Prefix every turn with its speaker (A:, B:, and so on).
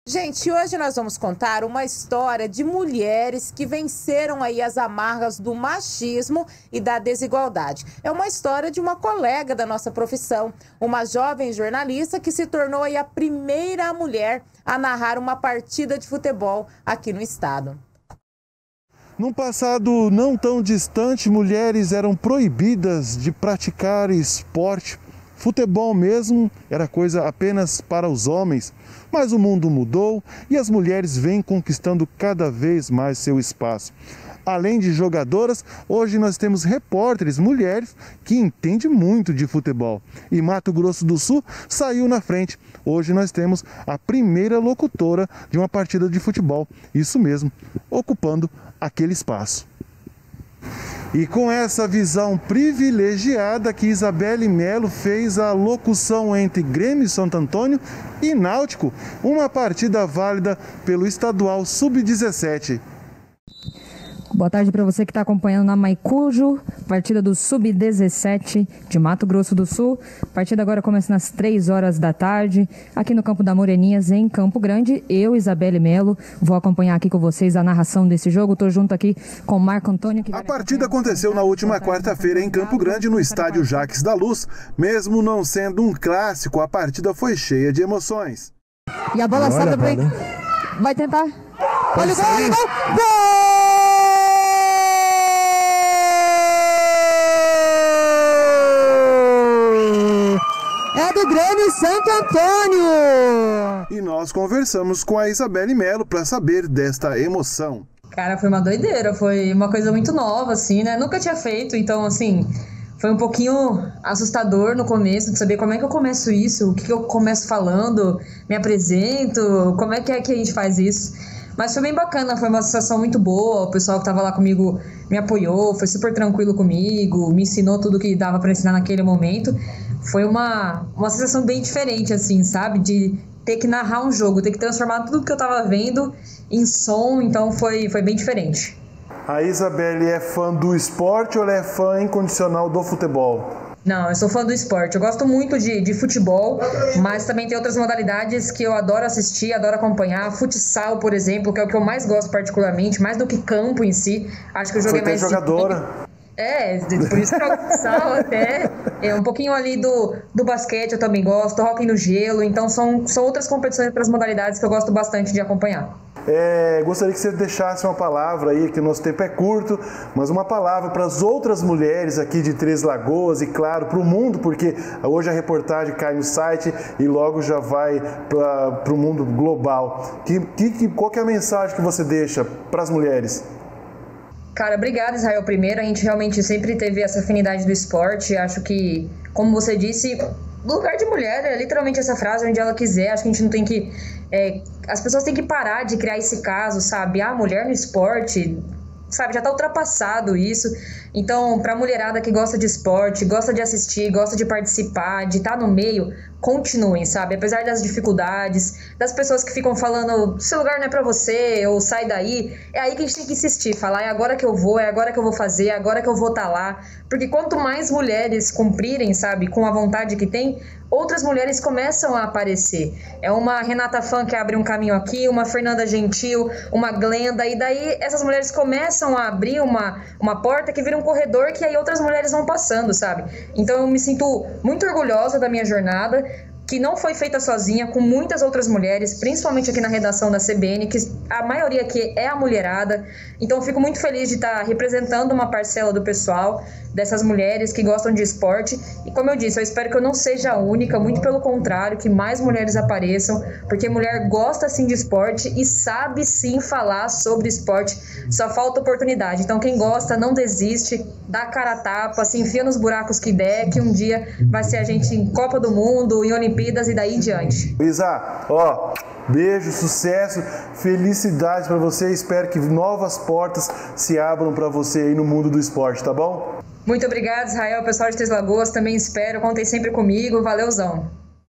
A: Gente, hoje nós vamos contar uma história de mulheres que venceram aí as amarras do machismo e da desigualdade. É uma história de uma colega da nossa profissão, uma jovem jornalista que se tornou aí a primeira mulher a narrar uma partida de futebol aqui no estado.
B: Num passado não tão distante, mulheres eram proibidas de praticar esporte. Futebol mesmo era coisa apenas para os homens, mas o mundo mudou e as mulheres vêm conquistando cada vez mais seu espaço. Além de jogadoras, hoje nós temos repórteres, mulheres, que entendem muito de futebol. E Mato Grosso do Sul saiu na frente. Hoje nós temos a primeira locutora de uma partida de futebol. Isso mesmo, ocupando aquele espaço. E com essa visão privilegiada que Isabelle Melo fez a locução entre Grêmio Santo Antônio e Náutico, uma partida válida pelo estadual Sub-17.
C: Boa tarde para você que está acompanhando na Maicujo, partida do Sub-17 de Mato Grosso do Sul. Partida agora começa às 3 horas da tarde, aqui no Campo da Moreninhas, em Campo Grande. Eu, Isabelle Melo, vou acompanhar aqui com vocês a narração desse jogo. Estou junto aqui com o Marco Antônio.
B: A partida aconteceu na última quarta-feira em Campo Grande, no estádio Jaques da Luz. Mesmo não sendo um clássico, a partida foi cheia de emoções.
C: E a bola salta para ele. Vai tentar. Olha o gol, olha o gol! Gol! É do Grêmio Santo Antônio!
B: E nós conversamos com a Isabelle Melo para saber desta emoção.
D: Cara, foi uma doideira, foi uma coisa muito nova, assim, né? Nunca tinha feito, então, assim, foi um pouquinho assustador no começo, de saber como é que eu começo isso, o que eu começo falando, me apresento, como é que a gente faz isso. Mas foi bem bacana, foi uma sensação muito boa, o pessoal que estava lá comigo me apoiou, foi super tranquilo comigo, me ensinou tudo que dava para ensinar naquele momento. Foi uma sensação bem diferente, assim, sabe? De ter que narrar um jogo, ter que transformar tudo que eu estava vendo em som, então foi bem diferente.
B: A Isabelle é fã do esporte ou ela é fã incondicional do futebol?
D: Não, eu sou fã do esporte. Eu gosto muito de futebol, mas também tem outras modalidades que eu adoro assistir, adoro acompanhar. Futsal, por exemplo, que é o que eu mais gosto particularmente, mais do que campo em si. Acho que o jogo é mais...
B: jogadora.
D: Por isso que eu jogo futsal até. Um pouquinho ali do basquete eu também gosto, hóquei no gelo. Então são outras competições, outras modalidades que eu gosto bastante de acompanhar.
B: Gostaria que você deixasse uma palavra aí, que o nosso tempo é curto, mas uma palavra para as outras mulheres aqui de Três Lagoas e, claro, para o mundo, porque hoje a reportagem cai no site e logo já vai para o mundo global. Qual que é a mensagem que você deixa para as mulheres?
D: Cara, obrigada, Israel. Primeiro, a gente realmente sempre teve essa afinidade do esporte. Acho que, como você disse, lugar de mulher é literalmente essa frase, onde ela quiser. Acho que a gente não tem que... as pessoas têm que parar de criar esse caso, sabe? Ah, mulher no esporte, sabe? Já tá ultrapassado isso. Então, pra mulherada que gosta de esporte, gosta de assistir, gosta de participar, de estar no meio, continuem, sabe? Apesar das dificuldades, das pessoas que ficam falando, seu lugar não é pra você, ou sai daí, é aí que a gente tem que insistir, falar, é agora que eu vou, é agora que eu vou fazer, é agora que eu vou estar lá. Porque quanto mais mulheres cumprirem, sabe, com a vontade que tem, outras mulheres começam a aparecer. É uma Renata Fã que abre um caminho aqui, uma Fernanda Gentil, uma Glenda, e daí essas mulheres começam a abrir uma porta que vira um corredor que aí outras mulheres vão passando, sabe? Então eu me sinto muito orgulhosa da minha jornada, que não foi feita sozinha, com muitas outras mulheres, principalmente aqui na redação da CBN, que a maioria aqui é a mulherada. Então eu fico muito feliz de estar representando uma parcela do pessoal, dessas mulheres que gostam de esporte. E como eu disse, eu espero que eu não seja a única, muito pelo contrário, que mais mulheres apareçam, porque mulher gosta sim de esporte e sabe sim falar sobre esporte, só falta oportunidade. Então quem gosta, não desiste, dá cara a tapa, se enfia nos buracos que der, que um dia vai ser a gente em Copa do Mundo, em Olimpíadas e daí em diante.
B: Isa, beijo, sucesso, felicidades para você. Espero que novas portas se abram para você aí no mundo do esporte, tá bom?
D: Muito obrigada, Israel, pessoal de Três Lagoas, também espero, contem sempre comigo, valeuzão.